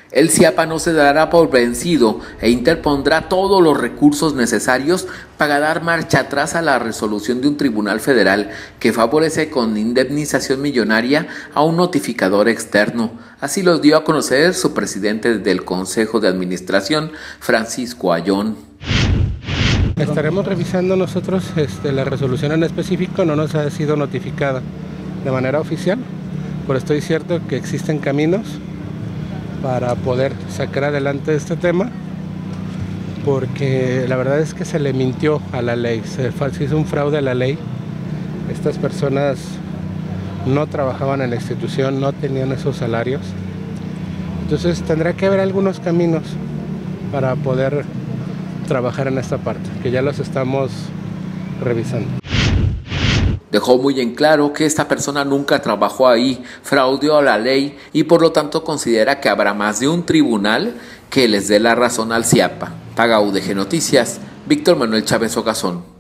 El CIAPA no se dará por vencido e interpondrá todos los recursos necesarios para dar marcha atrás a la resolución de un tribunal federal que favorece con indemnización millonaria a un notificador externo. Así lo dio a conocer su presidente del Consejo de Administración, Francisco Ayón. Estaremos revisando nosotros la resolución en específico, no nos ha sido notificada de manera oficial, pero estoy cierto que existen caminos para poder sacar adelante este tema, porque la verdad es que se le mintió a la ley, se hizo un fraude a la ley. Estas personas no trabajaban en la institución, no tenían esos salarios, entonces tendrá que haber algunos caminos para poder trabajar en esta parte, que ya los estamos revisando. Dejó muy en claro que esta persona nunca trabajó ahí, fraudeó a la ley y por lo tanto considera que habrá más de un tribunal que les dé la razón al CIAPA. Para UDG Noticias, Víctor Manuel Chávez Ogazón.